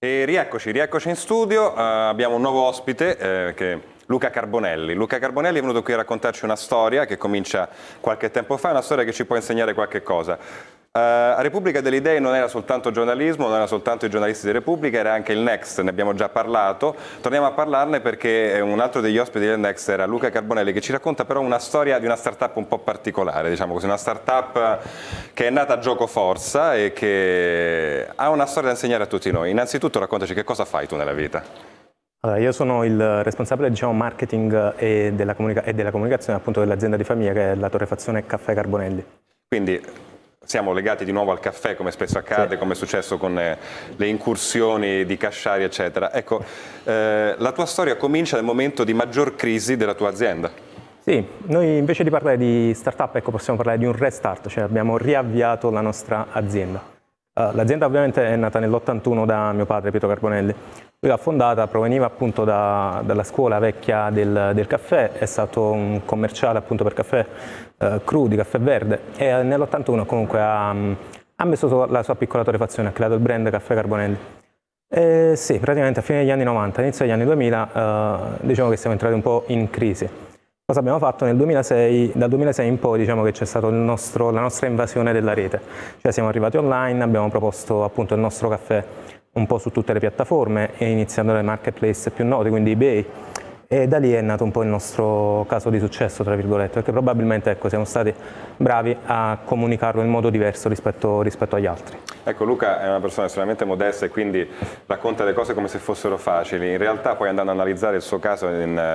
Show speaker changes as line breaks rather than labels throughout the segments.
E rieccoci in studio, abbiamo un nuovo ospite che è Luca Carbonelli. Luca Carbonelli è venuto qui a raccontarci una storia che comincia qualche tempo fa, una storia che ci può insegnare qualche cosa. A Repubblica delle Idee non era soltanto giornalismo, non era soltanto i giornalisti di Repubblica, era anche il Next, ne abbiamo già parlato. Torniamo a parlarne perché un altro degli ospiti del Next era Luca Carbonelli, che ci racconta però una storia di una startup un po' particolare, diciamo così, una startup che è nata a Giocoforza e che ha una storia da insegnare a tutti noi. Innanzitutto raccontaci che cosa fai tu nella vita.
Allora, io sono il responsabile, diciamo, marketing e della comunicazione appunto dell'azienda di famiglia che è la torrefazione Caffè Carbonelli.
Quindi siamo legati di nuovo al caffè, come spesso accade, sì, come è successo con le incursioni di Casciari, eccetera. Ecco, la tua storia comincia nel momento di maggior crisi della tua azienda.
Sì, noi invece di parlare di startup, ecco, possiamo parlare di un restart, cioè abbiamo riavviato la nostra azienda. L'azienda ovviamente è nata nell'81 da mio padre Pietro Carbonelli. Lui l'ha fondata, proveniva appunto dalla scuola vecchia del caffè, è stato un commerciale appunto per caffè crudi, caffè verde, e nell'81 comunque ha messo la sua piccola torrefazione, ha creato il brand Caffè Carbonelli. Sì, praticamente a fine degli anni 90, inizio degli anni 2000, diciamo che siamo entrati un po' in crisi. Cosa abbiamo fatto nel 2006? Dal 2006 in poi diciamo che c'è stata la nostra invasione della rete, cioè siamo arrivati online, abbiamo proposto appunto il nostro caffè un po' su tutte le piattaforme, iniziando dai marketplace più noti, quindi eBay, e da lì è nato un po' il nostro caso di successo, tra virgolette, perché probabilmente ecco, siamo stati bravi a comunicarlo in modo diverso rispetto agli altri.
Ecco, Luca è una persona estremamente modesta e quindi racconta le cose come se fossero facili. In realtà poi andando ad analizzare il suo caso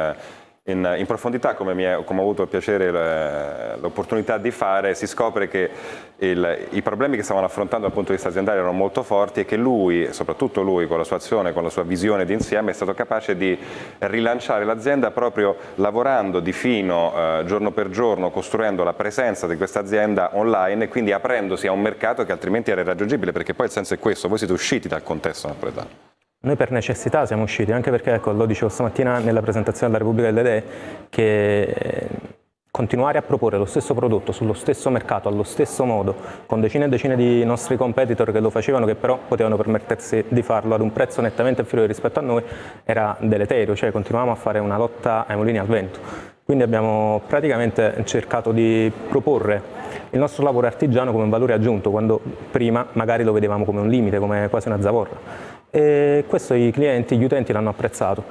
in profondità, come ho avuto il piacere l'opportunità di fare, si scopre che i problemi che stavano affrontando dal punto di vista aziendale erano molto forti e che lui, soprattutto lui, con la sua azione, con la sua visione d'insieme, è stato capace di rilanciare l'azienda proprio lavorando di fino, giorno per giorno, costruendo la presenza di questa azienda online e quindi aprendosi a un mercato che altrimenti era irraggiungibile, perché poi il senso è questo: voi siete usciti dal contesto napoletano.
Noi per necessità siamo usciti, anche perché, ecco, lo dicevo stamattina nella presentazione della Repubblica delle Idee, che continuare a proporre lo stesso prodotto sullo stesso mercato, allo stesso modo, con decine e decine di nostri competitor che lo facevano, che però potevano permettersi di farlo ad un prezzo nettamente inferiore rispetto a noi, era deleterio, cioè continuavamo a fare una lotta ai mulini al vento. Quindi abbiamo praticamente cercato di proporre il nostro lavoro artigiano come un valore aggiunto, quando prima magari lo vedevamo come un limite, come quasi una zavorra. E questo i clienti, gli utenti l'hanno apprezzato.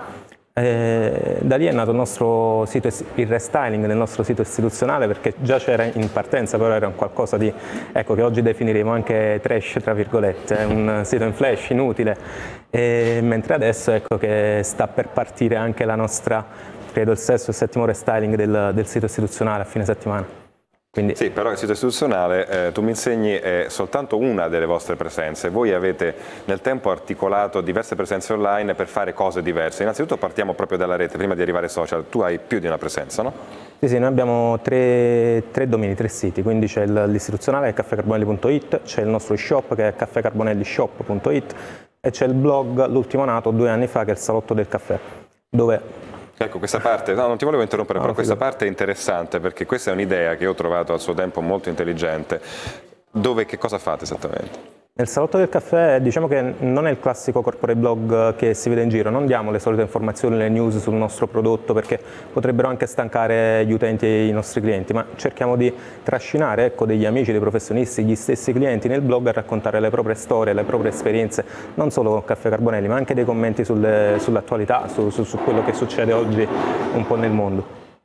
Da lì è nato il nostro sito, il restyling del nostro sito istituzionale, perché già c'era in partenza, però era un qualcosa di, ecco, che oggi definiremo anche trash, tra virgolette, un sito in flash, inutile, mentre adesso ecco che sta per partire anche la nostra, credo il sesto o settimo restyling del sito istituzionale a fine settimana. Quindi...
Sì, però il sito istituzionale, tu mi insegni, è soltanto una delle vostre presenze. Voi avete nel tempo articolato diverse presenze online per fare cose diverse. Innanzitutto partiamo proprio dalla rete, prima di arrivare ai social. Tu hai più di una presenza, no?
Sì, noi abbiamo tre domini, 3 siti, quindi c'è l'istituzionale che è caffècarbonelli.it, c'è il nostro shop che è caffècarbonellishop.it e c'è il blog, l'ultimo nato 2 anni fa, che è il Salotto del Caffè, dove...
Ecco, questa parte, no, non ti volevo interrompere, però questa parte è interessante perché questa è un'idea che io ho trovato al suo tempo molto intelligente. Che cosa fate esattamente?
Nel Salotto del Caffè diciamo che non è il classico corporate blog che si vede in giro, non diamo le solite informazioni, le news sul nostro prodotto perché potrebbero anche stancare gli utenti e i nostri clienti, ma cerchiamo di trascinare, ecco, degli amici, dei professionisti, gli stessi clienti nel blog a raccontare le proprie storie, le proprie esperienze, non solo con Caffè Carbonelli, ma anche dei commenti sull'attualità, su quello che succede oggi un po' nel mondo.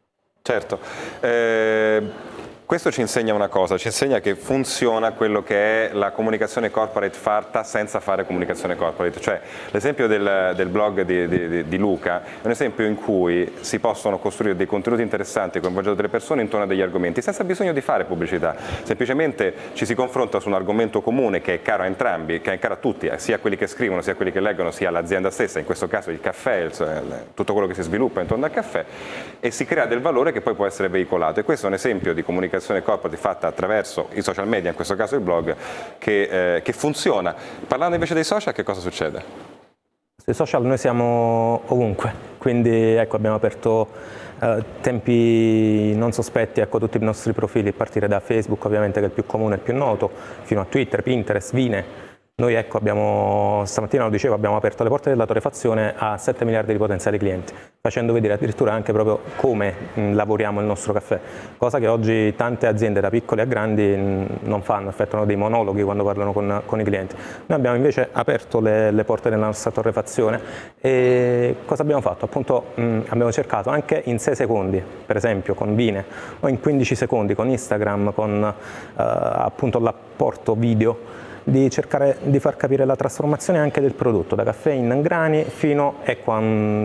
Certo. Questo ci insegna una cosa, ci insegna che funziona quello che è la comunicazione corporate fatta senza fare comunicazione corporate. Cioè l'esempio del blog di Luca è un esempio in cui si possono costruire dei contenuti interessanti coinvolgendo delle persone intorno a degli argomenti senza bisogno di fare pubblicità, semplicemente ci si confronta su un argomento comune che è caro a entrambi, che è caro a tutti, sia quelli che scrivono, sia quelli che leggono, sia l'azienda stessa, in questo caso il caffè, tutto quello che si sviluppa intorno al caffè, e si crea del valore che poi può essere veicolato. E questo è un esempio di comunicazione corporate fatta attraverso i social media, in questo caso il blog, che funziona. Parlando invece dei social, che cosa succede?
Sui social noi siamo ovunque, quindi ecco, abbiamo aperto tempi non sospetti, ecco, tutti i nostri profili, a partire da Facebook ovviamente che è il più comune, il più noto, fino a Twitter, Pinterest, Vine. Noi ecco, stamattina lo dicevo, abbiamo aperto le porte della torrefazione a 7 miliardi di potenziali clienti, facendo vedere addirittura anche proprio come lavoriamo il nostro caffè, cosa che oggi tante aziende da piccole a grandi non fanno, effettuano dei monologhi quando parlano con i clienti. Noi abbiamo invece aperto le porte della nostra torrefazione e cosa abbiamo fatto? Appunto abbiamo cercato anche in 6 secondi, per esempio con Vine, o in 15 secondi con Instagram, con appunto l'apporto video, di cercare di far capire la trasformazione anche del prodotto, da caffè in grani fino a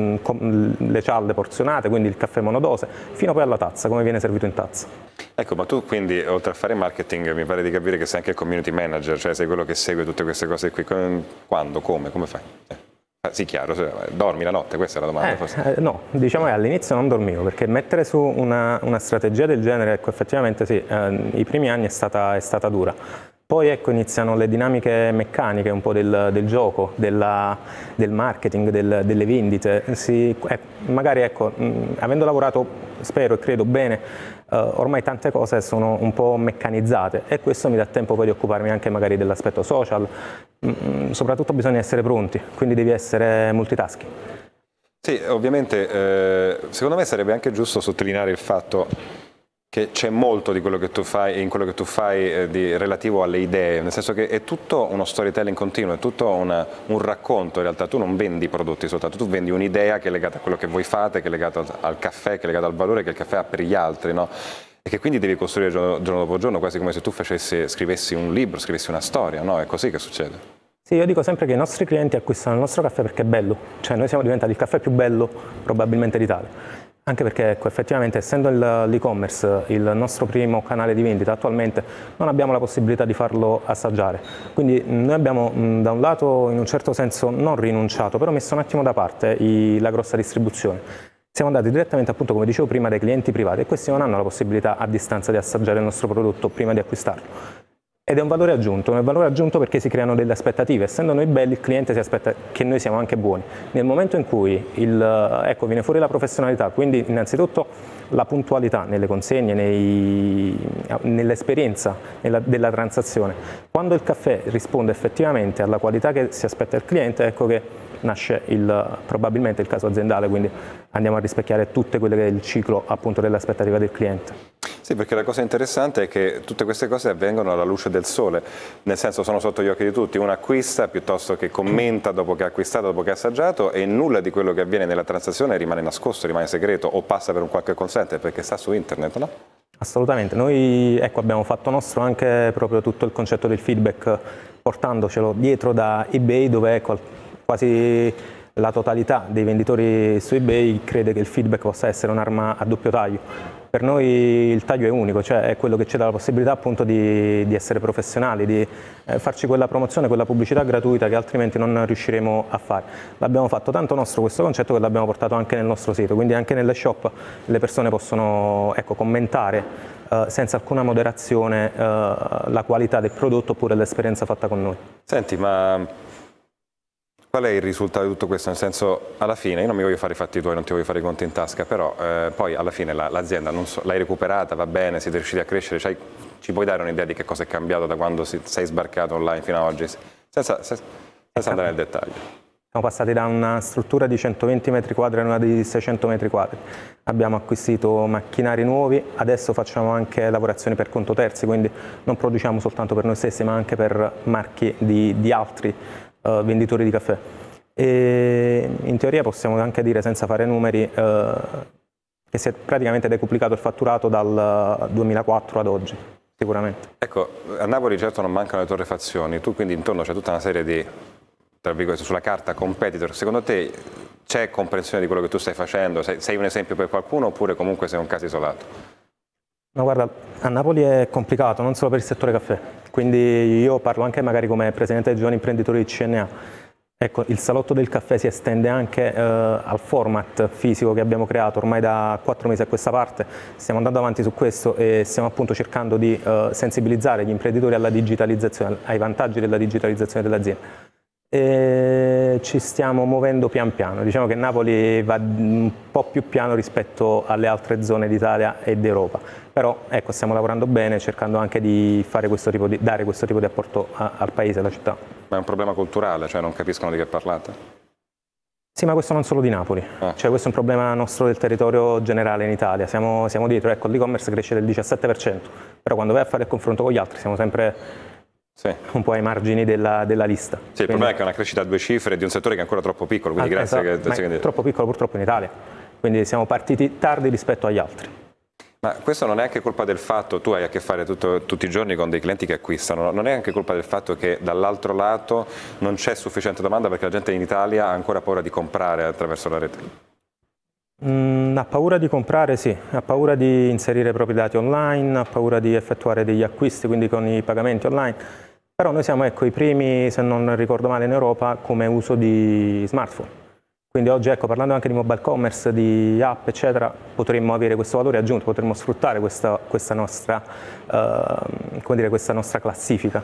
le cialde porzionate, quindi il caffè monodose, fino poi alla tazza, come viene servito in tazza.
Ecco, ma tu quindi oltre a fare marketing mi pare di capire che sei anche il community manager, cioè sei quello che segue tutte queste cose qui, quando, come fai? Sì, chiaro, dormi la notte, questa è la domanda forse.
No, diciamo che all'inizio non dormivo, perché mettere su una strategia del genere, ecco, effettivamente sì, i primi anni è stata dura. Poi ecco, iniziano le dinamiche meccaniche un po' del gioco, del marketing, delle vendite. Magari ecco, avendo lavorato, spero e credo bene, ormai tante cose sono un po' meccanizzate e questo mi dà tempo poi di occuparmi anche magari dell'aspetto social. Soprattutto bisogna essere pronti, quindi devi essere multitasking.
Sì, ovviamente secondo me sarebbe anche giusto sottolineare il fatto che c'è molto di quello che tu fai, in quello che tu fai relativo alle idee, nel senso che è tutto uno storytelling continuo, è tutto un racconto, in realtà tu non vendi prodotti soltanto, tu vendi un'idea che è legata a quello che voi fate, che è legata al caffè, che è legata al valore che il caffè ha per gli altri, no? E che quindi devi costruire giorno dopo giorno, quasi come se tu scrivessi un libro, scrivessi una storia, no? È così che succede.
Sì, io dico sempre che i nostri clienti acquistano il nostro caffè perché è bello, cioè noi siamo diventati il caffè più bello probabilmente d'Italia. Anche perché ecco, effettivamente essendo l'e-commerce il nostro primo canale di vendita attualmente non abbiamo la possibilità di farlo assaggiare, quindi noi abbiamo da un lato in un certo senso non rinunciato, però messo un attimo da parte la grossa distribuzione. Siamo andati direttamente appunto come dicevo prima dai clienti privati e questi non hanno la possibilità a distanza di assaggiare il nostro prodotto prima di acquistarlo. Ed è un valore aggiunto perché si creano delle aspettative, essendo noi belli il cliente si aspetta che noi siamo anche buoni. Nel momento in cui viene fuori la professionalità, quindi innanzitutto la puntualità nelle consegne, nell'esperienza della transazione, quando il caffè risponde effettivamente alla qualità che si aspetta il cliente, ecco che nasce probabilmente il caso aziendale, quindi andiamo a rispecchiare tutte quelle che è il ciclo appunto dell'aspettativa del cliente.
Sì, perché la cosa interessante è che tutte queste cose avvengono alla luce del sole, nel senso sono sotto gli occhi di tutti, uno acquista piuttosto che commenta dopo che ha acquistato, dopo che ha assaggiato e nulla di quello che avviene nella transazione rimane nascosto, rimane segreto o passa per un qualche consente perché sta su internet, no?
Assolutamente, noi ecco, abbiamo fatto nostro anche proprio tutto il concetto del feedback portandocelo dietro da eBay dove ecco, quasi la totalità dei venditori su eBay crede che il feedback possa essere un'arma a doppio taglio. Per noi il taglio è unico, cioè è quello che ci dà la possibilità appunto di essere professionali, di farci quella promozione, quella pubblicità gratuita che altrimenti non riusciremo a fare. L'abbiamo fatto tanto nostro questo concetto che l'abbiamo portato anche nel nostro sito, quindi anche nelle shop le persone possono ecco, commentare senza alcuna moderazione la qualità del prodotto oppure l'esperienza fatta con noi.
Senti, ma qual è il risultato di tutto questo? Nel senso, alla fine, io non mi voglio fare i fatti tuoi, non ti voglio fare i conti in tasca, però poi alla fine l'azienda l'hai recuperata, va bene, siete riusciti a crescere, ci puoi dare un'idea di che cosa è cambiato da quando sei sbarcato online fino ad oggi, senza andare nel dettaglio?
Siamo passati da una struttura di 120 metri quadri a una di 600 metri quadri, abbiamo acquisito macchinari nuovi, adesso facciamo anche lavorazioni per conto terzi, quindi non produciamo soltanto per noi stessi ma anche per marchi di altri venditori di caffè. E in teoria possiamo anche dire, senza fare numeri, che si è praticamente decuplicato il fatturato dal 2004 ad oggi, sicuramente.
Ecco, a Napoli certo non mancano le torrefazioni, tu quindi intorno c'è tutta una serie di, tra virgolette, sulla carta competitor. Secondo te c'è comprensione di quello che tu stai facendo? Sei un esempio per qualcuno oppure comunque sei un caso isolato?
No, guarda, a Napoli è complicato, non solo per il settore caffè, quindi io parlo anche magari come presidente dei giovani imprenditori di CNA. Ecco, il salotto del caffè si estende anche al format fisico che abbiamo creato ormai da 4 mesi a questa parte, stiamo andando avanti su questo e stiamo appunto cercando di sensibilizzare gli imprenditori alla digitalizzazione, ai vantaggi della digitalizzazione dell'azienda. ci stiamo muovendo pian piano, diciamo che Napoli va un po' più piano rispetto alle altre zone d'Italia e d'Europa, però ecco, stiamo lavorando bene cercando anche di fare dare questo tipo di apporto al paese, alla città.
Ma è un problema culturale, cioè non capiscono di che parlate?
Sì, ma questo non solo di Napoli, cioè questo è un problema nostro del territorio generale in Italia, siamo dietro, ecco, l'e-commerce cresce del 17%, però quando vai a fare il confronto con gli altri siamo sempre un po' ai margini della lista.
Sì, il problema è che è una crescita a 2 cifre di un settore che è ancora troppo piccolo, quindi grazie
che è troppo piccolo purtroppo in Italia, quindi siamo partiti tardi rispetto agli altri.
Ma questo non è anche colpa del fatto, tu hai a che fare tutti i giorni con dei clienti che acquistano, non è anche colpa del fatto che dall'altro lato non c'è sufficiente domanda perché la gente in Italia ha ancora paura di comprare attraverso la rete?
Ha paura di comprare, sì, ha paura di inserire i propri dati online, ha paura di effettuare degli acquisti, quindi con i pagamenti online, però noi siamo ecco, i primi, se non ricordo male, in Europa come uso di smartphone. Quindi oggi, ecco, parlando anche di mobile commerce, di app, eccetera, potremmo avere questo valore aggiunto, potremmo sfruttare questa nostra classifica.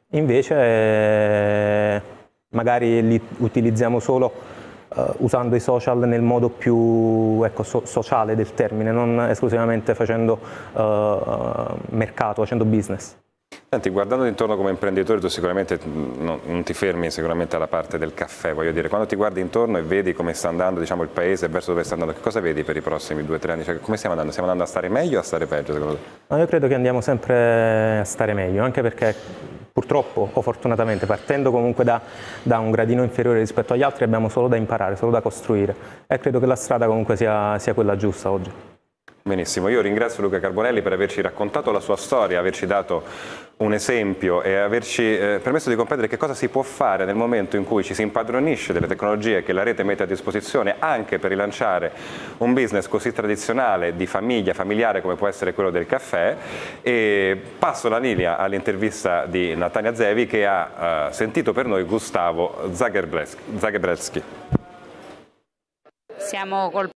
Invece, magari li utilizziamo solo usando i social nel modo più sociale del termine, non esclusivamente facendo mercato, facendo business.
Senti, guardando intorno come imprenditore tu sicuramente non ti fermi sicuramente alla parte del caffè, voglio dire, quando ti guardi intorno e vedi come sta andando diciamo, il paese verso dove sta andando, che cosa vedi per i prossimi 2-3 anni? Cioè, come stiamo andando? Stiamo andando a stare meglio o a stare peggio secondo te?
No, io credo che andiamo sempre a stare meglio, anche perché purtroppo o fortunatamente partendo comunque da un gradino inferiore rispetto agli altri abbiamo solo da imparare, solo da costruire e credo che la strada comunque sia quella giusta oggi.
Benissimo, io ringrazio Luca Carbonelli per averci raccontato la sua storia, averci dato un esempio e averci permesso di comprendere che cosa si può fare nel momento in cui ci si impadronisce delle tecnologie che la rete mette a disposizione anche per rilanciare un business così tradizionale di famiglia, familiare come può essere quello del caffè. E passo la linea all'intervista di Natania Zevi che ha sentito per noi Gustavo Zagrebelski.
Siamo